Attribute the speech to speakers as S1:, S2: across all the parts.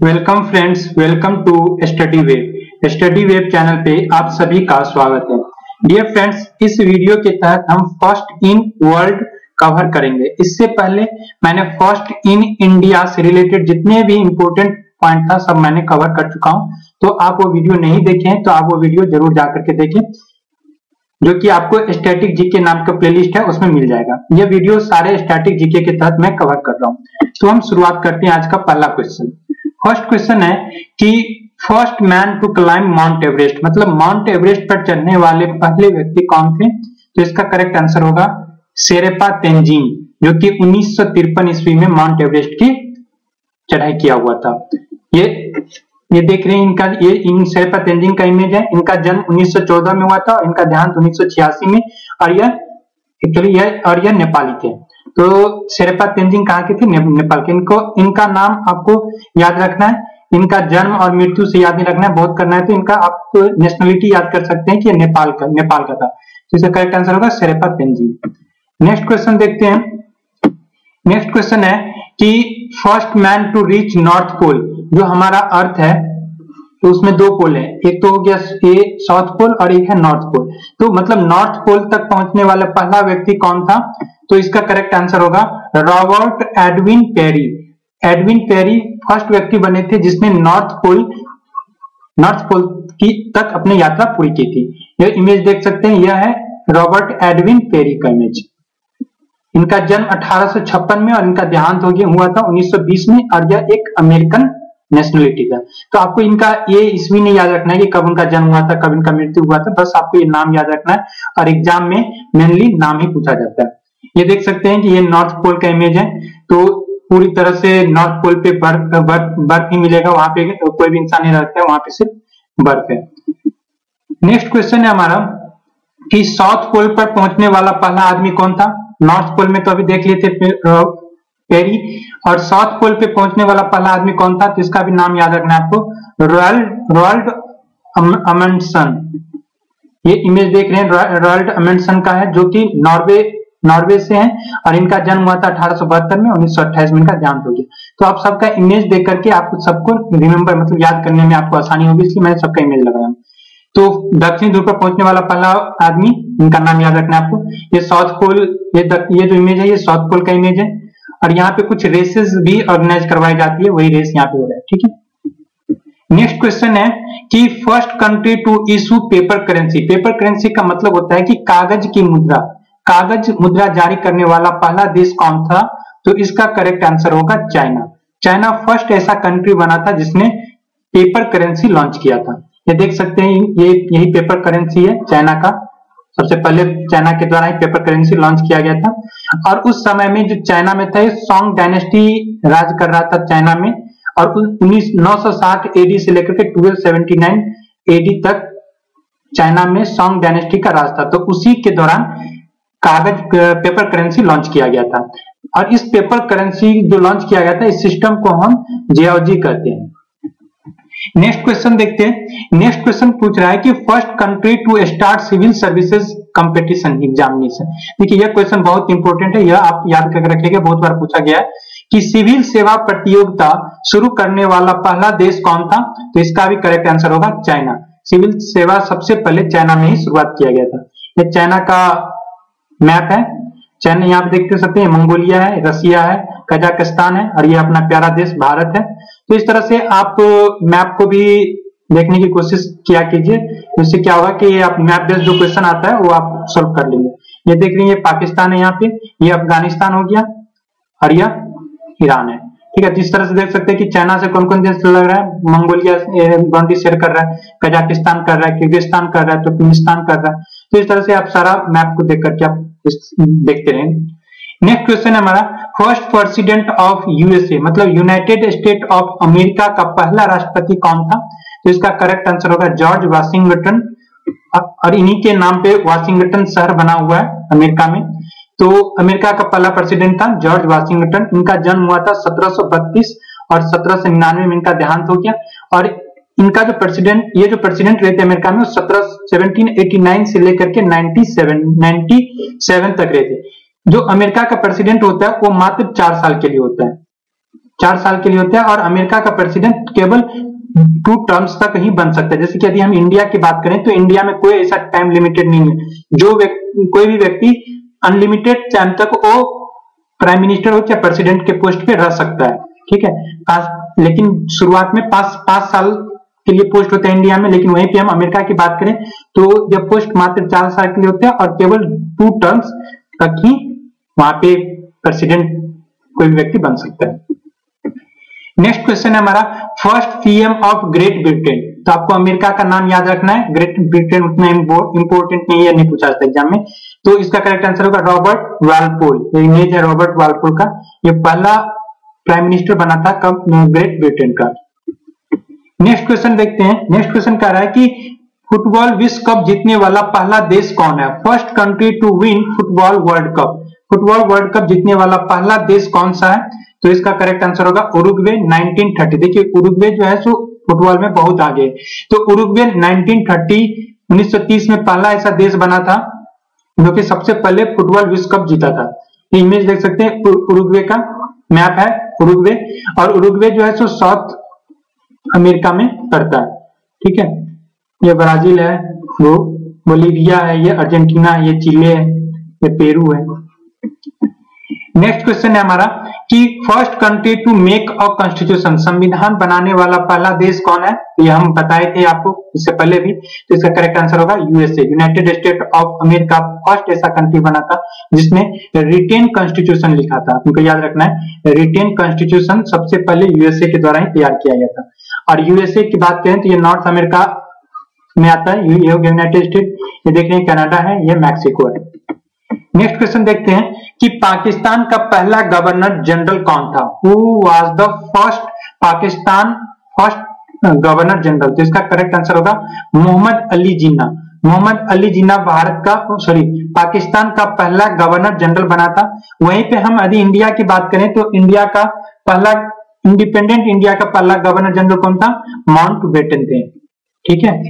S1: Welcome friends, welcome to study web. Study web channel पे आप सभी का स्वागत है। डियर फ्रेंड्स, इस वीडियो के तहत हम फर्स्ट इन वर्ल्ड कवर करेंगे। इससे पहले मैंने फर्स्ट इन इंडिया से रिलेटेड जितने भी इंपॉर्टेंट पॉइंट था सब मैंने कवर कर चुका हूं। तो आप वो वीडियो नहीं देखे हैं तो आप वो वीडियो जरूर जाकर के देखें, जो कि आपको स्टैटिक जीके नाम का प्लेलिस्ट है उसमें मिल जाएगा। ये वीडियो सारे स्टैटिक जीके के तहत मैं कवर कर रहा हूँ। तो हम शुरुआत करते हैं आज का पहला क्वेश्चन। फर्स्ट क्वेश्चन है कि first man to climb mount Everest, मतलब माउंट एवरेस्ट पर चढ़ने वाले पहले व्यक्ति कौन थे? तो इसका करेक्ट आंसर होगा शेरपा तेंजिंग, जो कि 1953 ईस्वी में माउंट एवरेस्ट की चढ़ाई किया हुआ था। ये देख रहे हैं इनका, ये इन शेरपा तेंजिंग का इमेज है। इनका जन्म 1914 में हुआ था और इनका देहांत 1986 में, और यह एक्चुअली यह नेपाली थे। तो शेरपा तेंजिंग कहाँ के थे? नेपाल के। इनका नाम आपको याद रखना है, इनका जन्म और मृत्यु से याद नहीं रखना है, बहुत करना है। तो इनका आप नेशनलिटी याद कर सकते हैं कि नेपाल का था। तो इसका करेक्ट आंसर होगा शेरपा तेंजिंग। नेक्स्ट क्वेश्चन देखते हैं। नेक्स्ट क्वेश्चन है कि first man to reach north pole, जो हमारा अर्थ है तो उसमें दो पोल है, एक तो हो गया ये साउथ पोल और एक है नॉर्थ पोल। तो मतलब नॉर्थ पोल तक पहुंचने वाला पहला व्यक्ति कौन था? तो इसका करेक्ट आंसर होगा Robert Edwin Peary. Edwin Peary first व्यक्ति बने थे जिसने नॉर्थ पोल की तक अपनी यात्रा पूरी की थी। यह इमेज देख सकते हैं, यह है रॉबर्ट एडविन पेरी का इमेज। इनका जन्म 1856 में और इनका देहांत हुआ था 1920 में, और यह एक अमेरिकन नेशनलिटी था। तो आपको इनका ये ईस्वी नहीं याद रखना है कि कब उनका जन्म हुआ था, कब इनका मृत्यु हुआ था, बस आपको ये नाम याद रखना है और एग्जाम में मेनली नाम ही पूछा जाता है। ये देख सकते हैं कि ये नॉर्थ पोल का इमेज है। तो पूरी तरह से नॉर्थ पोल पे बर्फ ही मिलेगा, वहां पे कोई भी इंसान नहीं रहता है, वहां पे सिर्फ बर्फ है। नेक्स्ट क्वेश्चन है हमारा कि साउथ पोल पर पहुंचने वाला पहला आदमी कौन था? नॉर्थ पोल में तो अभी देख लिए थे पेरी, और साउथ पोल पे पहुंचने वाला पहला आदमी कौन था? तो इसका भी नाम याद रखना है आपको, रोनाल्ड अमंडसन। ये इमेज देख रहे हैं रोनाल्ड अमंडसन का है, जो कि नॉर्वे से हैं, और इनका जन्म हुआ था 1872 में, 1928 में इनका देहांत हो गया। तो आप सबका इमेज देख करके आपको सबको रिमेम्बर मतलब याद करने में आपको आसानी होगी, इसलिए मैंने सबका इमेज लगाया। तो दक्षिणी ध्रुव पर पहुंचने वाला पहला आदमी, इनका नाम याद रखना है आपको। ये साउथ पोल, ये जो इमेज है ये साउथ पोल का इमेज है, और यहाँ पे कुछ रेसेस भी ऑर्गेनाइज करवाई जाती है, वही रेस यहाँ पे हो रहा है, ठीक है। नेक्स्ट क्वेश्चन है कि first country to issue paper currency. Paper currency का मतलब होता है कि कागज की मुद्रा, कागज मुद्रा जारी करने वाला पहला देश कौन था? तो इसका करेक्ट आंसर होगा चाइना। चाइना फर्स्ट ऐसा कंट्री बना था जिसने पेपर करेंसी लॉन्च किया था। ये देख सकते हैं, यही पेपर करेंसी है चाइना का। सबसे पहले चाइना के द्वारा ही पेपर करेंसी लॉन्च किया गया था, और उस समय में जो चाइना में था, ये सोंग डायनेस्टी राज कर रहा था चाइना में, और 960 एडी से लेकर के 1279 एडी तक चाइना में सोंग डायनेस्टी का राज था। तो उसी के दौरान कागज पेपर करेंसी लॉन्च किया गया था, और इस पेपर करेंसी जो लॉन्च किया गया था, इस सिस्टम को हम जियाओजी कहते हैं। नेक्स्ट क्वेश्चन देखते हैं। नेक्स्ट क्वेश्चन पूछ रहा है कि first country to start civil services competition examination. देखिए यह क्वेश्चन बहुत इंपॉर्टेंट है, यह आप याद करके रखिएगा, बहुत बार पूछा गया है कि सिविल सेवा प्रतियोगिता शुरू करने वाला पहला देश कौन था? तो इसका भी करेक्ट आंसर होगा चाइना। सिविल सेवा सबसे पहले चाइना में ही शुरुआत किया गया था। यह चाइना का मैप है। चाइना यहाँ पे देख सकते हैं, मंगोलिया है, रसिया है, कजाकिस्तान है, और ये अपना प्यारा देश भारत है। तो इस तरह से आप मैप को भी देखने की कोशिश किया कीजिए, इससे क्या होगा कि आप मैप बेस्ड जो क्वेश्चन आता है वो आप सॉल्व कर लेंगे। ये देख रहे हैं, ये पाकिस्तान है, यहाँ पे ये अफगानिस्तान हो गया, और यह ईरान है, ठीक है। जिस तरह से देख सकते हैं कि चाइना से कौन कौन देश लग रहा है, मंगोलिया बाउंड्री शेयर कर रहा है, कजाकिस्तान कर रहा है, किर्गिस्तान कर रहा है, तुर्कमेनिस्तान कर रहा है। तो इस तरह से आप सारा मैप को देख करके आप देखते रहेंगे। नेक्स्ट क्वेश्चन है हमारा, फर्स्ट प्रेसिडेंट ऑफ यूएसए, मतलब यूनाइटेड स्टेट ऑफ अमेरिका का पहला राष्ट्रपति कौन था? तो इसका करेक्ट आंसर होगा जॉर्ज वाशिंगटन, और इन्हीं के नाम पे वाशिंगटन शहर बना हुआ है अमेरिका में। तो अमेरिका का पहला प्रेसिडेंट था जॉर्ज वाशिंगटन। इनका जन्म हुआ था 1732 और 1799 में इनका देहांत हो गया। और इनका जो प्रेसिडेंट रहे थे अमेरिका में, 1789 से लेकर के 97 तक रहे थे। जो अमेरिका का प्रेसिडेंट होता है वो मात्र 4 साल के लिए होता है। 4 साल के लिए होता है, और अमेरिका का प्रेसिडेंट केवल 2 टर्म्स तक ही बन सकता है। जैसे कि यदि हम इंडिया की बात करें तो इंडिया में कोई ऐसा टाइम लिमिटेड नहीं है, जो कोई भी व्यक्ति अनलिमिटेड टाइम तक वो प्राइम मिनिस्टर हो चाहे प्रेसिडेंट के पोस्ट पे रह सकता है, ठीक है। लेकिन शुरुआत में 5 साल के लिए पोस्ट होता है इंडिया में, लेकिन वहीं पे हम अमेरिका की बात करें तो यह पोस्ट मात्र 4 साल के लिए होता है और केवल 2 टर्म्स तक ही वहां पे प्रेसिडेंट कोई भी व्यक्ति बन सकता है। नेक्स्ट क्वेश्चन है हमारा first PM of Great Britain. तो आपको अमेरिका का नाम याद रखना है, ग्रेट ब्रिटेन उतना इंपॉर्टेंट नहीं है, नहीं पूछा जाता एग्जाम में। तो इसका करेक्ट आंसर होगा रॉबर्ट वालपोल। ये इमेज है रॉबर्ट वालपोल का, ये पहला प्राइम मिनिस्टर बना था कब, ग्रेट ब्रिटेन का। नेक्स्ट क्वेश्चन देखते हैं। नेक्स्ट क्वेश्चन कह रहा है कि फुटबॉल विश्व कप जीतने वाला पहला देश कौन है? First country to win football world cup. Football world cup जीतने वाला पहला देश कौन सा है? तो इसका करेक्ट आंसर होगा उरुग्वे 1930। देखिए उरुग्वे जो है सो फुटबॉल में बहुत आगे है। तो उरुग्वे 1930 में पहला ऐसा देश बना था जो कि सबसे पहले फुटबॉल विश्व कप जीता था। ये इमेज देख सकते हैं, उरुग्वे का मैप है उरुग्वे, और उरुग्वे जो है सो साउथ अमेरिका में पड़ता है, ठीक है। ये ब्राजील है, वो बोलीविया है, ये अर्जेंटीना है, ये चिले है, ये पेरू है। नेक्स्ट क्वेश्चन है हमारा कि first country to make a constitution. संविधान बनाने वाला पहला देश कौन है? ये हम बताए थे आपको इससे पहले भी। तो इसका करेक्ट आंसर होगा USA, United State of America. First ऐसा कंट्री बना था जिसने रिटेन कॉन्स्टिट्यूशन लिखा था। आपको याद रखना है, रिटेन कॉन्स्टिट्यूशन सबसे पहले यूएसए के द्वारा ही तैयार किया गया था। और यूएसए की बात करें तो ये नॉर्थ अमेरिका में आता है, ये यूनाइटेड स्टेट, ये देख रहे हैं कनाडा है, ये मैक्सिको है। नेक्स्ट क्वेश्चन देखते हैं कि पाकिस्तान का पहला गवर्नर जनरल कौन था? Who was the first Pakistan first governor general? तो इसका करेक्ट आंसर होगा मोहम्मद अली जिन्ना। मोहम्मद अली जिन्ना भारत का पाकिस्तान का पहला गवर्नर जनरल बना था। वहीं पे हम यदि इंडिया की बात करें तो इंडिया का पहला इंडिपेंडेंट इंडिया का पहला गवर्नर जनरल कौन था? माउंटबेटन थे, ठीक है।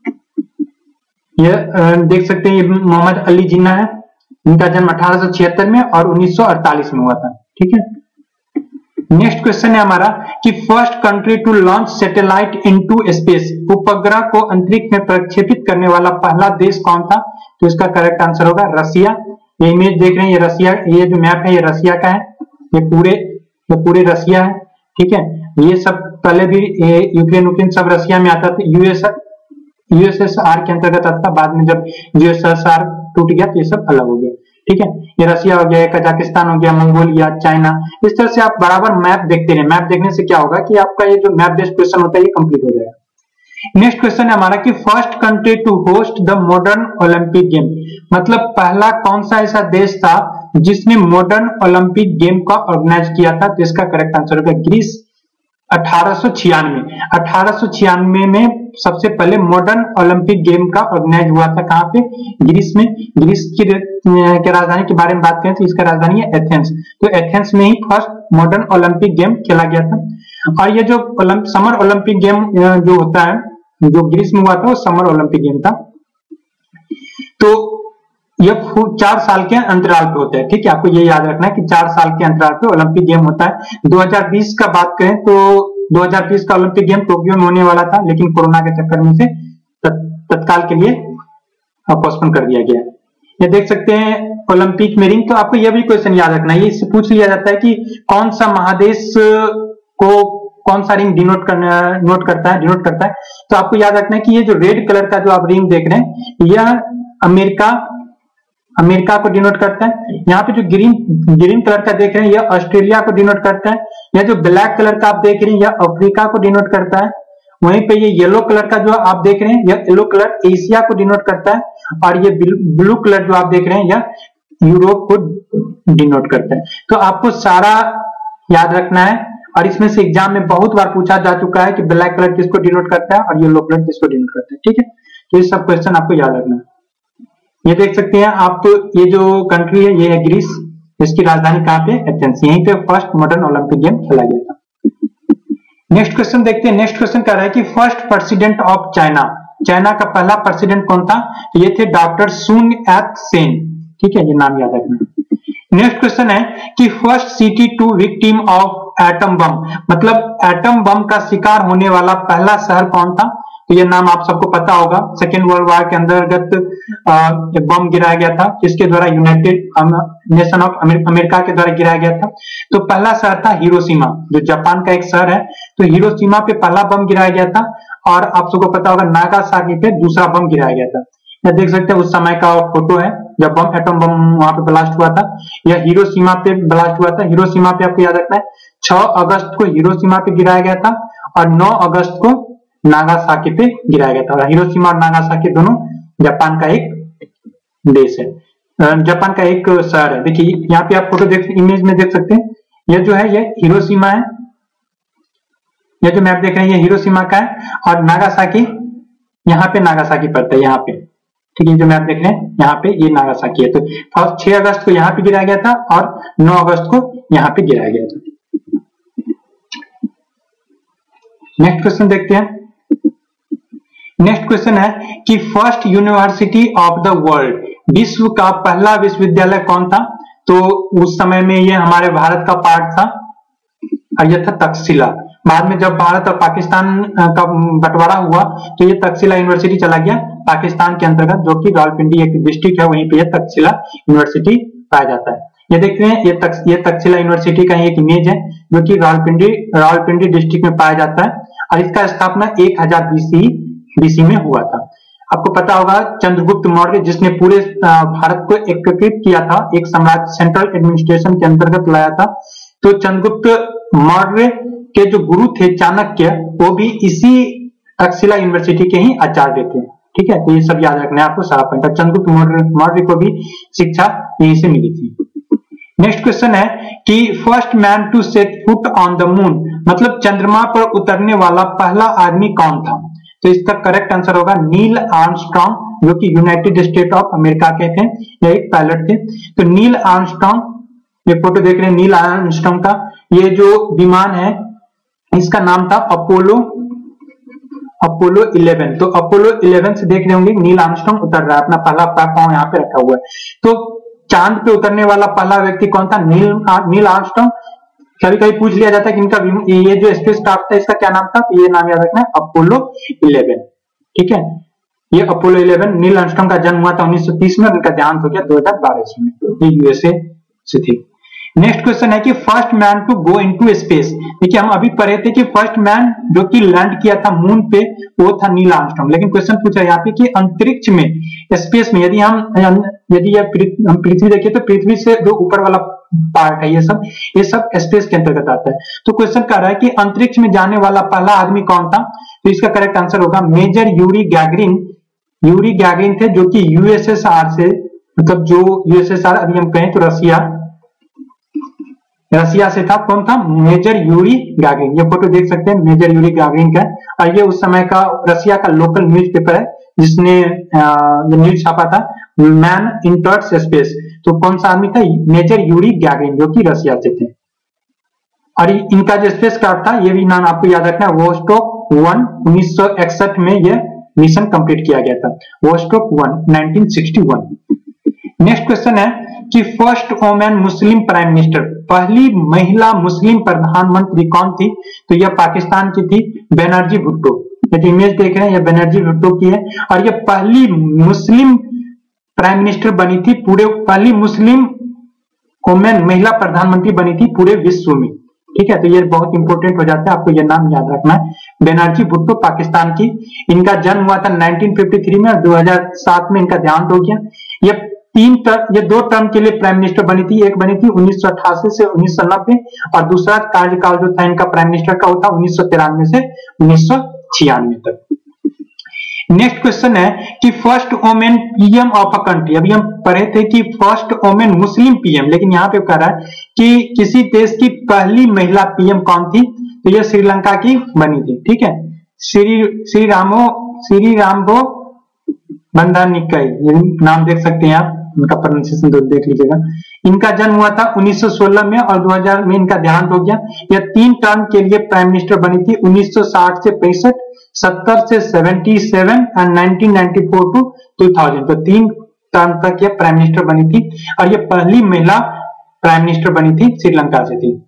S1: ये देख सकते हैं, ये मोहम्मद अली जिन्ना है। इनका जन्म 1876 में और 1948 में हुआ था, ठीक है। नेक्स्ट क्वेश्चन है हमारा कि first country to launch satellite into space. उपग्रह को अंतरिक्ष में प्रक्षेपित करने वाला पहला देश कौन था? तो इसका करेक्ट आंसर होगा रसिया। ये इमेज देख रहे हैं, ये रसिया, ये जो मैप है ये रसिया का है, ये पूरे रसिया है, ठीक है। ये सब पहले भी यूक्रेन सब रसिया में आता था, यूएसएसआर के अंतर्गत आता था। बाद में जब यूएसएसआर टूट गया तो ये सब अलग हो गया, ठीक है। ये रसिया हो गया, कजाकिस्तान हो गया, मंगोलिया, चाइना। इस तरह से आप बराबर मैप देखते रहे। मैप देखने से क्या होगा कि आपका ये जो मैप बेस्ड क्वेश्चन होता है ये कंप्लीट हो जाएगा। नेक्स्ट क्वेश्चन है हमारा कि first country to host the modern Olympic game. मतलब पहला कौन सा ऐसा देश था जिसने मॉडर्न ओलंपिक गेम का ऑर्गेनाइज किया था? तो इसका करेक्ट आंसर होगा ग्रीस। 1896 में सबसे पहले मॉडर्न ओलंपिक गेम का ऑर्गेनाइज हुआ था। कहां पे? ग्रीस में। ग्रीस की राजधानी के बारे में बात करें तो इसका राजधानी है एथेंस। तो एथेंस में ही फर्स्ट मॉडर्न ओलंपिक गेम खेला गया था। और ये जो समर ओलंपिक गेम जो होता है, जो ग्रीस में हुआ था, वो समर ओलंपिक गेम था। तो ये 4 साल के अंतराल पे होता है, ठीक है। आपको ये याद रखना है कि 4 साल के अंतराल पे ओलंपिक गेम होता है। 2020 का बात करें तो 2020 का ओलंपिक गेम टोक्यो में होने वाला था, लेकिन कोरोना के चक्कर में से तत्काल के लिए पोस्टपोन कर दिया गया। ये देख सकते हैं ओलंपिक में रिंग। तो आपको यह भी क्वेश्चन याद रखना है, ये इससे पूछ लिया जाता है कि कौन सा महादेश को कौन सा रिंग डिनोट करता है। तो आपको याद रखना है कि ये जो रेड कलर का जो आप रिंग देख रहे हैं, यह अमेरिका को डिनोट करता है। यहाँ पे जो ग्रीन कलर का देख रहे हैं, यह ऑस्ट्रेलिया को डिनोट करता है। यह जो ब्लैक कलर का आप देख रहे हैं, यह अफ्रीका को डिनोट करता है। वहीं पे ये येलो कलर का जो आप देख रहे हैं, यह येलो कलर एशिया को डिनोट करता है। और ये ब्लू कलर जो आप देख रहे हैं, यह यूरोप को डिनोट करता है। तो आपको सारा याद रखना है। और इसमें से एग्जाम में बहुत बार पूछा जा चुका है कि ब्लैक कलर किसको डिनोट करता है और येलो कलर किसको डिनोट करता है, ठीक है। तो ये सब क्वेश्चन आपको याद रखना है। ये देख सकते हैं आप, ये जो कंट्री है ये है ग्रीस, इसकी राजधानी कहां पे? एथेंस। यहीं पे फर्स्ट मॉडर्न ओलंपिक गेम खेला गया था। नेक्स्ट क्वेश्चन देखते हैं। नेक्स्ट क्वेश्चन कह रहा है कि first president of China. China का पहला प्रेसिडेंट कौन था? तो ये थे डॉक्टर सुन यात सेन, ठीक है। ये नाम याद रखना। नेक्स्ट क्वेश्चन है कि first city to victim of atom bomb, मतलब एटम बम का शिकार होने वाला पहला शहर कौन था? तो ये नाम आप सबको पता होगा। सेकेंड वर्ल्ड वॉर के अंतर्गत एक बम गिराया गया था, किसके द्वारा? यूनाइटेड नेशन ऑफ अमेरिका के द्वारा गिराया गया था। तो पहला शहर था हिरोशिमा, जो जापान का एक शहर है। तो हिरोशिमा पे पहला बम गिराया गया था, और आप सबको पता होगा नागासाकी पे दूसरा बम गिराया गया था। यह देख सकते हैं उस समय का फोटो है जब बम एटम बम वहां पे ब्लास्ट हुआ था। यह हिरोशिमा पे ब्लास्ट हुआ था। हिरोशिमा पे आपको याद रखना है 6 अगस्त को हिरोशिमा पे गिराया गया था, और 9 अगस्त को नागासाकी पे गिराया गया था। और हिरोशिमा और नागासाकी दोनों जापान का एक देश है, जापान का एक शहर है। देखिए यहाँ पे आप फोटो इमेज में देख सकते हैं, यह जो है ये हिरोशिमा है, यह जो मैप देख रहे हैं ये हिरोशिमा का है, और नागासाकी यहाँ पे नागासाकी पड़ता है यहाँ पे, ठीक है। जो मैप देख रहे हैं यहाँ पे ये नागासाकी है। तो फर्स्ट 6 अगस्त को यहाँ पे गिराया गया था, और 9 अगस्त को यहाँ पे गिराया गया था। नेक्स्ट क्वेश्चन देखते हैं। नेक्स्ट क्वेश्चन है कि first university of the world, विश्व का पहला विश्वविद्यालय कौन था? तो उस समय में ये हमारे भारत का पार्ट था, और यह था तक्षशिला। बाद में जब भारत और पाकिस्तान का बंटवारा हुआ तो ये तक्षशिला यूनिवर्सिटी चला गया पाकिस्तान के अंतर्गत, जो कि रावलपिंडी एक डिस्ट्रिक्ट है, वहीं पे यह तक्षशिला यूनिवर्सिटी पाया जाता है। ये देखते हैं ये तक्षशिला यूनिवर्सिटी का एक इमेज है, जो कि रावलपिंडी डिस्ट्रिक्ट में पाया जाता है, और इसका स्थापना 1000 बीसी में हुआ था। आपको पता होगा चंद्रगुप्त मौर्य जिसने पूरे भारत को एकीकृत किया था, एक साम्राज्य सेंट्रल एडमिनिस्ट्रेशन के अंतर्गत लाया था। तो चंद्रगुप्त मौर्य के जो गुरु थे चाणक्य, वो भी इसी तक्षशिला यूनिवर्सिटी के ही आचार्य थे, ठीक है। तो ये सब याद रखना है आपको सारा पॉइंट। चंद्रगुप्त मौर्य को भी शिक्षा यहीं से मिली थी। नेक्स्ट क्वेश्चन है कि first man to set foot on the moon, मतलब चंद्रमा पर उतरने वाला पहला आदमी कौन था? तो इसका करेक्ट आंसर होगा नील आर्मस्ट्रांग, जो कि यूनाइटेड स्टेट ऑफ अमेरिका के थे, ये एक पायलट थे। तो नील आर्मस्ट्रांग, ये फोटो देख रहे हैं नील आर्मस्ट्रांग का, ये जो विमान है इसका नाम था अपोलो 11। तो अपोलो 11 से देख रहे होंगे नील आर्मस्ट्रांग उतर रहा है, अपना पहला पांव यहाँ पे रखा हुआ है। तो चांद पे उतरने वाला पहला व्यक्ति कौन था? Neil Armstrong. कभी कभी पूछ लिया जाता है कि इनका ये जो स्पेस क्राफ्ट था इसका क्या नाम था? तो ये नाम याद रखना है अपोलो 11, ठीक है। ये अपोलो 11, नील आर्मस्ट्रांग का जन्म हुआ था 1930 में, उनका देहांत हो गया 2012 में, ये यूएसए से थे। नेक्स्ट क्वेश्चन है कि first man to go into space. देखिए हम अभी पढ़े थे कि फर्स्ट मैन जो कि लैंड किया था मून पे वो था नील आर्मस्ट्रांग, लेकिन क्वेश्चन पूछा यहाँ पे कि अंतरिक्ष में, स्पेस में, यदि हम पृथ्वी देखिए तो पृथ्वी से जो ऊपर वाला पार्ट है ये सब स्पेस के अंतर्गत आता है। तो क्वेश्चन कह रहा है कि अंतरिक्ष में जाने वाला पहला आदमी कौन था? तो इसका करेक्ट आंसर होगा मेजर यूरी गैगरिन थे, जो कि यूएसएसआर से, मतलब जो यूएसएसआर अभी हम कहें तो रसिया से था। कौन था? Major Yuri Gagarin. ये फोटो देख सकते हैं मेजर यूरी गैगरिन का, और ये उस समय का रसिया का लोकल न्यूज़पेपर है जिसने न्यूज छापा था, मैन इंटर्स स्पेस। तो कौन सा आदमी था? मेजर यूरी गैगरिन, जो कि रसिया से थे। और इनका जो स्पेस क्राफ्ट था ये भी नाम आपको याद रखना है, वोस्टोक 1 1961 में यह मिशन कंप्लीट किया गया था, वोस्टोक 1 1961। नेक्स्ट क्वेश्चन है कि first women Muslim prime minister, पहली महिला मुस्लिम प्रधानमंत्री कौन थी? तो यह पाकिस्तान की थी बनर्जी भुट्टो। ये इमेज देख रहे हैं ये बनर्जी भुट्टो की है, और यह पहली मुस्लिम प्राइम मिनिस्टर बनी थी, पहली मुस्लिम वोमेन महिला प्रधानमंत्री बनी थी पूरे विश्व में, ठीक है। तो ये बहुत इंपॉर्टेंट हो जाता है, आपको ये नाम याद रखना है, बनर्जी भुट्टो, पाकिस्तान की। इनका जन्म हुआ था 1953 में, और 2007 में इनका देहांत हो गया। ये 2 टर्म के लिए प्राइम मिनिस्टर बनी थी, एक बनी थी 1988 से 1990, और दूसरा कार्यकाल जो था इनका प्राइम मिनिस्टर का वो था 1993 से 1996 तक। नेक्स्ट क्वेश्चन है कि first women PM of a country, अभी हम पढ़े थे कि फर्स्ट वोमेन मुस्लिम पीएम, लेकिन यहाँ पे कह रहा है कि किसी देश की पहली महिला पीएम कौन थी? तो ये श्रीलंका की बनी थी, ठीक है। श्रीराम्बो बंदानिक्काई, ये नाम देख सकते हैं आप, इनका प्रोनाउंसिएशन तो देख लीजिएगा। इनका जन्म हुआ था 1916 में, और 2000 में इनका देहांत हो गया। यह 3 टर्म के लिए प्राइम मिनिस्टर बनी थी, 1960 से 65, 70 से 77 और 1994 टू 2000। तो 3 टर्म तक यह प्राइम मिनिस्टर बनी थी, और यह पहली महिला प्राइम मिनिस्टर बनी थी, श्रीलंका से थी।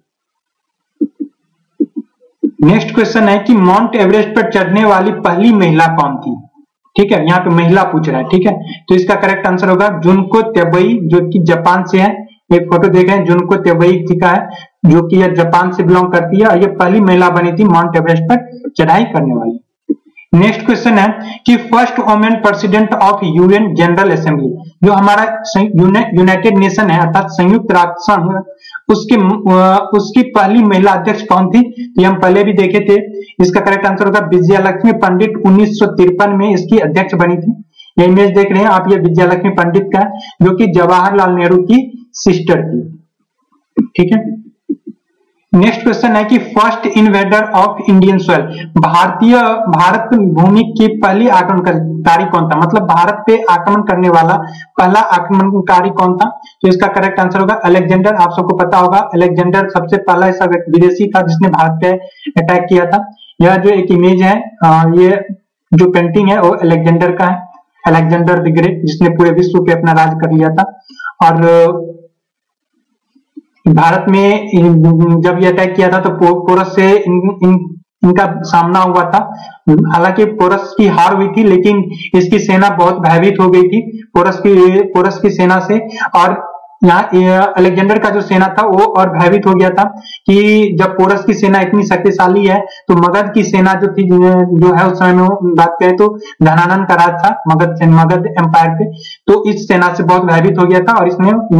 S1: नेक्स्ट क्वेश्चन है कि माउंट एवरेस्ट पर चढ़ने वाली पहली महिला कौन थी? ठीक है, यहाँ पे महिला पूछ रहा है। ठीक है, तो इसका करेक्ट आंसर होगा जुनको तेबई, जो कि जापान से है। एक फोटो देख रहे हैं जुनको तेबई जी का है, जो कि यह जापान से बिलोंग करती है, और ये पहली महिला बनी थी माउंट एवरेस्ट पर चढ़ाई करने वाली। नेक्स्ट क्वेश्चन है कि first women president of UN general assembly, जो हमारा यूनाइटेड नेशन है अर्थात संयुक्त राष्ट्र संघ, उसकी पहली महिला अध्यक्ष कौन थी? तो हम पहले भी देखे थे। इसका करेक्ट आंसर होगा विजयालक्ष्मी पंडित। 1953 में इसकी अध्यक्ष बनी थी। ये इमेज देख रहे हैं आप, ये विजयालक्ष्मी पंडित का, जो कि जवाहरलाल नेहरू की सिस्टर थी। ठीक है, नेक्स्ट क्वेश्चन है कि first invader of Indian soil, भारत भूमि की पहली आक्रमणकारी कौन था? मतलब भारत पे आक्रमण करने वाला पहला आक्रमणकारी कौन था? तो इसका करेक्ट आंसर होगा अलेक्जेंडर। आप सबको पता होगा अलेक्जेंडर सबसे पहला ऐसा विदेशी था जिसने भारत पे अटैक किया था। यह जो एक इमेज है, ये जो पेंटिंग है वो अलेक्जेंडर का है, अलेक्जेंडर द ग्रेट, जिसने पूरे विश्व पे अपना राज कर लिया था। और भारत में जब ये अटैक किया था तो पोरस से इनका सामना हुआ था। हालांकि पोरस की हार हुई थी, लेकिन इसकी सेना बहुत भयभीत हो गई थी पोरस की सेना से। और यहाँ अलेक्जेंडर का जो सेना था वो और भयभीत हो गया था कि जब पोरस की सेना इतनी शक्तिशाली है तो मगध की सेना जो थी, जो है उस समय में बात करें तो धनानंद का राज था मगध एम्पायर पे, तो इस सेना से बहुत भयभीत हो गया था और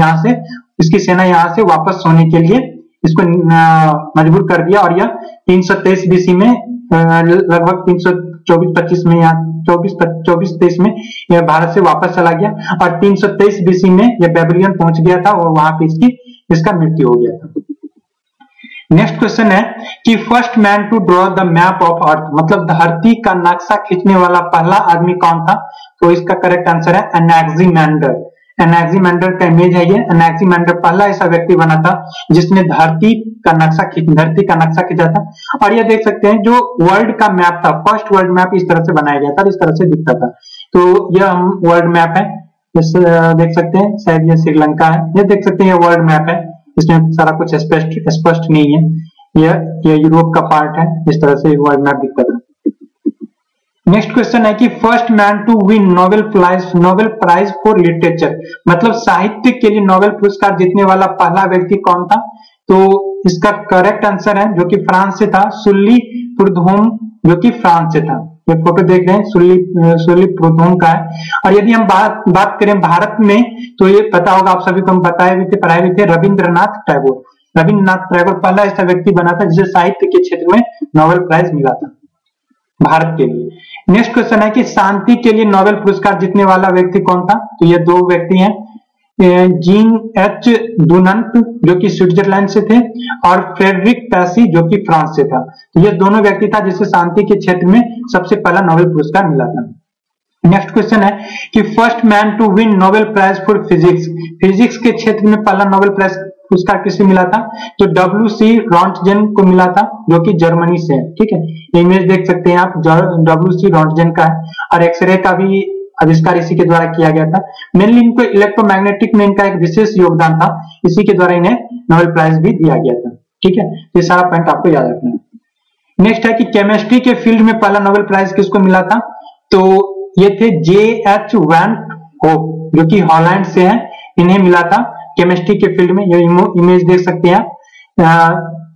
S1: इसकी सेना यहाँ से वापस होने के लिए इसको मजबूर कर दिया। और यह 323 बीसी में लगभग 324-25 में, यहाँ 24-23 में यह भारत से वापस चला गया और 323 बीसी में यह बेबीलोन पहुंच गया था और वहां पे इसका मृत्यु हो गया था। नेक्स्ट क्वेश्चन है कि first man to draw the map of earth, मतलब धरती का नक्शा खींचने वाला पहला आदमी कौन था? तो इसका करेक्ट आंसर है एनाक्सिमेंडर। एनाक्सिमेंडर का इमेज है ये। एनाक्सिमेंडर पहला ऐसा व्यक्ति बना था जिसने धरती का नक्शा खींचा था। और ये देख सकते हैं जो वर्ल्ड का मैप था, फर्स्ट वर्ल्ड मैप इस तरह से बनाया गया था, इस तरह से दिखता था। तो यह वर्ल्ड मैप है, देख सकते हैं, शायद ये श्रीलंका है। ये देख सकते हैं ये वर्ल्ड मैप है, इसमें सारा कुछ स्पष्ट नहीं है। यह यूरोप का पार्ट है, इस तरह से वर्ल्ड मैप दिखता था। नेक्स्ट क्वेश्चन है कि first man to win Nobel prize for literature, मतलब साहित्य के लिए नोबेल पुरस्कार जीतने वाला पहला व्यक्ति कौन था? तो इसका करेक्ट आंसर है, जो कि फ्रांस से था, सुल्ली प्रूदहोम, जो कि फ्रांस से था। ये फोटो देख रहे हैं, सुल्ली प्रूदहोम का है। और यदि हम बात करें भारत में, तो ये पता होगा आप सभी को, हम पढ़ाए भी थे, रविंद्रनाथ टैगोर पहला ऐसा व्यक्ति बना था जिसे साहित्य के क्षेत्र में नोबेल प्राइज मिला था भारत के लिए। नेक्स्ट क्वेश्चन है कि शांति के लिए नोबेल पुरस्कार जीतने वाला व्यक्ति कौन था? तो ये दो व्यक्ति हैं, जीन एच डुनंट जो कि स्विट्जरलैंड से थे और फ्रेडरिक पैसी जो कि फ्रांस से था। तो ये दोनों व्यक्ति था जिसे शांति के क्षेत्र में सबसे पहला नोबेल पुरस्कार मिला था। नेक्स्ट क्वेश्चन है कि first man to win Nobel prize for physics के क्षेत्र में पहला नोबेल प्राइज पुरस्कार किसे मिला था? तो W.C. रॉन्टजेन को मिला था, जो कि जर्मनी से है। ठीक है, इमेज देख सकते हैं आप, W.C. रॉन्टजेन का है। और एक्सरे का भी आविष्कार इसी के द्वारा किया गया था। मेनली इनको इलेक्ट्रोमैग्नेटिक में इनका एक विशेष योगदान था, इसी के द्वारा इन्हें नोबेल प्राइज भी दिया गया था। ठीक है, ये सारा पॉइंट आपको याद रखना है। नेक्स्ट है कि केमिस्ट्री के फील्ड में पहला नोबेल प्राइज किसको मिला था? तो ये थे J.H. वैन होप, जो कि हॉलैंड से है, इन्हें मिला था केमिस्ट्री के फील्ड में। ये इमेज देख सकते हैं,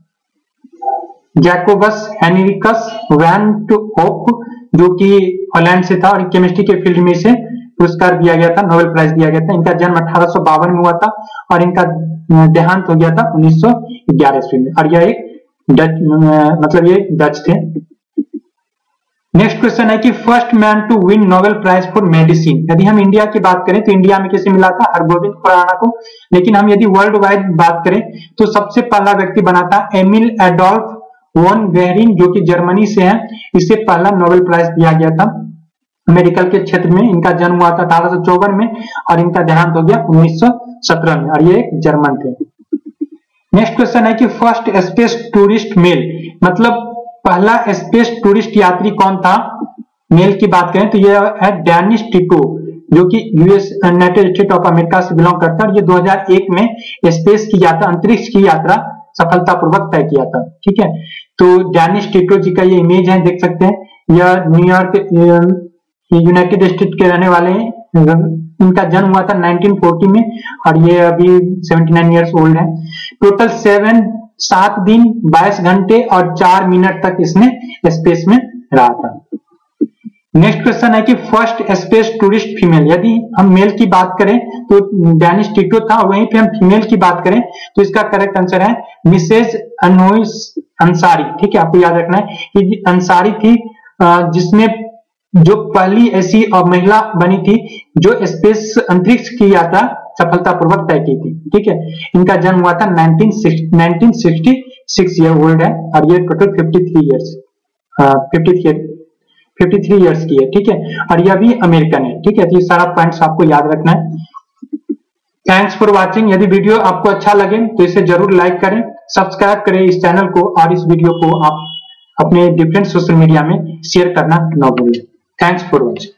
S1: जैकोबस हेनरिकस वैन होप, जो कि हॉलैंड से था और केमिस्ट्री के फील्ड में इसे पुरस्कार दिया गया था, नोबेल प्राइज दिया गया था। इनका जन्म 1852 में हुआ था और इनका देहांत हो गया था 1911 में। और यह एक डच थे। नेक्स्ट क्वेश्चन है कि first man to win Nobel prize for medicine. यदि हम इंडिया की बात करें तो इंडिया में किसे मिला था? हरगोविंद खुराना को। लेकिन हम यदि वर्ल्ड वाइड बात करें तो सबसे पहला व्यक्ति बना था एमिल एडोल्फ वॉन बेहरिन, जो कि जर्मनी से है। इसे पहला नोबेल प्राइज दिया गया था मेडिकल के क्षेत्र में। इनका जन्म हुआ था 1854 में और इनका देहांत हो गया 1917 में, और ये एक जर्मन थे। नेक्स्ट क्वेश्चन है कि फर्स्ट स्पेस टूरिस्ट मेल, मतलब पहला स्पेस टूरिस्ट यात्री कौन था? मेल की बात करें तो यह है डेनिस टिटो। जो कि US United State of America से बिलोंग करता है, और ये 2001 में स्पेस की यात्रा, अंतरिक्ष की यात्रा सफलतापूर्वक तय किया था। ठीक है, तो डेनिस टिटो जी का ये इमेज है, देख सकते हैं। यह न्यूयॉर्क यूनाइटेड स्टेट के रहने वाले हैं। इनका जन्म हुआ था 1940 में और ये अभी 79 इयर्स ओल्ड है। टोटल 7 दिन 22 घंटे और 4 मिनट तक इसने स्पेस में रहा था। नेक्स्ट क्वेश्चन है कि फर्स्ट स्पेस टूरिस्ट फीमेल। यदि हम मेल की बात करें तो डेनिस टिटो था, वहीं पे हम फीमेल की बात करें तो इसका करेक्ट आंसर है मिसेज अनोइस अंसारी। ठीक है, आपको याद रखना है कि अंसारी थी जिसने जो पहली ऐसी महिला बनी थी जो स्पेस अंतरिक्ष की यात्रा सफलतापूर्वक तय की थी। ठीक है, इनका जन्म हुआ था 1966 ईयर ओल्ड है और ये टोटल 53 इयर्स की है। ठीक है, और यह भी अमेरिकन है। ठीक है, तो ये सारा पॉइंट्स आपको याद रखना है। Thanks for watching. यदि वीडियो आपको अच्छा लगे तो इसे जरूर लाइक करें, सब्सक्राइब करें इस चैनल को, और इस वीडियो को आप अपने डिफरेंट सोशल मीडिया में शेयर करना न भूलें। Thanks for watching.